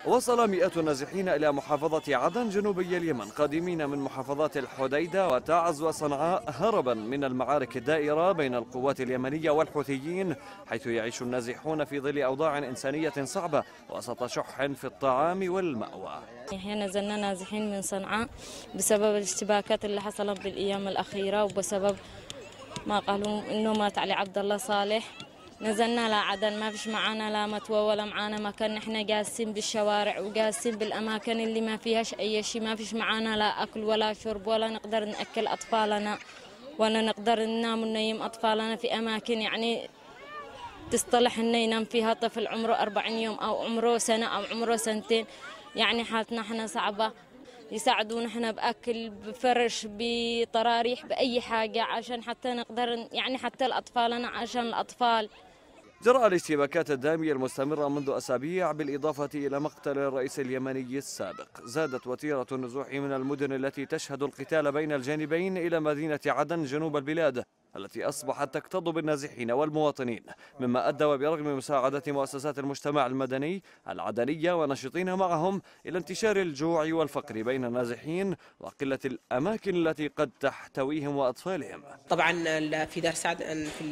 وصل مئات النازحين إلى محافظة عدن جنوبي اليمن قادمين من محافظات الحديدة وتعز وصنعاء هربا من المعارك الدائرة بين القوات اليمنية والحوثيين، حيث يعيش النازحون في ظل أوضاع إنسانية صعبة وسط شح في الطعام والمأوى. احنا نزلنا نازحين من صنعاء بسبب الاشتباكات اللي حصلت بالأيام الأخيرة، وبسبب ما قالوا إنه مات علي عبد الله صالح. نزلنا لعدن، ما فيش معانا لا متوى ولا معانا مكان، احنا جالسين بالشوارع وجالسين بالاماكن اللي ما فيهاش اي شيء، ما فيش معانا لا اكل ولا شرب، ولا نقدر ناكل اطفالنا ولا نقدر ننام وننيم اطفالنا في اماكن يعني تصطلح انه ينام فيها طفل عمره 40 يوم او عمره سنه او عمره سنتين. يعني حالتنا احنا صعبه، يساعدونا احنا باكل بفرش بطراريح باي حاجه عشان حتى نقدر يعني حتى الاطفالنا عشان الاطفال. جراء الاشتباكات الدامية المستمرة منذ أسابيع بالإضافة إلى مقتل الرئيس اليمني السابق، زادت وتيرة النزوح من المدن التي تشهد القتال بين الجانبين إلى مدينة عدن جنوب البلاد التي أصبحت تكتظ بالنازحين والمواطنين، مما أدى وبرغم مساعدة مؤسسات المجتمع المدني العدنية ونشطين معهم إلى انتشار الجوع والفقر بين النازحين وقلة الأماكن التي قد تحتويهم وأطفالهم. طبعا في دار سعد في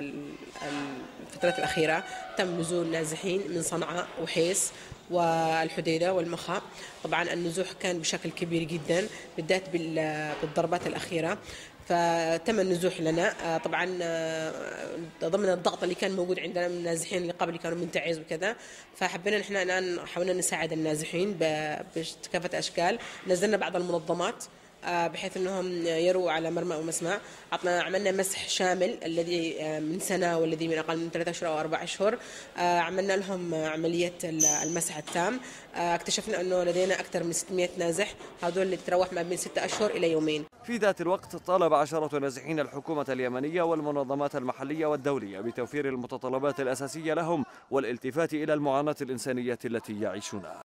الفترة الأخيرة تم نزول نازحين من صنعاء وحيس والحديدة والمخا. طبعا النزوح كان بشكل كبير جدا بالذات بالضربات الأخيرة، فتم النزوح لنا طبعا ضمن الضغط اللي كان موجود عندنا من النازحين اللي قبل كانوا من تعز وكذا. فحبينا نحن الآن حاولنا نساعد النازحين بكافة أشكال. نزلنا بعض المنظمات بحيث أنهم يروا على مرمى ومسمع. عملنا مسح شامل الذي من سنة والذي من أقل من 3 أشهر أو 4 أشهر. عملنا لهم عملية المسح التام. اكتشفنا أنه لدينا أكثر من 600 نازح، هذول اللي تتراوح ما بين 6 أشهر إلى يومين. في ذات الوقت طالب عشرة نازحين الحكومة اليمنية والمنظمات المحلية والدولية بتوفير المتطلبات الأساسية لهم والالتفات إلى المعاناة الإنسانية التي يعيشونها.